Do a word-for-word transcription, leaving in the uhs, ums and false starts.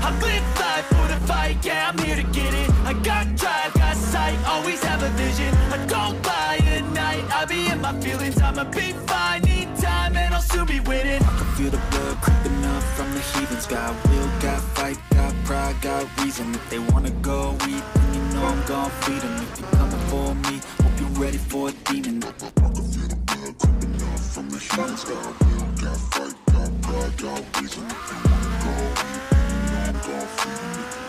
I live life for the fight, yeah, I'm here to get it. I got drive, got sight, always have a vision. I don't lie at night, I be in my feelings. I'ma be fine, need time, and I'll soon be winning. I can feel the blood creeping up from the heathens. Got will, got fight, got pride, got reason. If they wanna go eat, then you know I'm gon' feed them. If you're coming for me, hope you're ready for a demon. I can feel the blood creeping up from the heathens. Got will, got fight, got pride, got reason. If you wanna go eat, then you know I'm gon' feed them.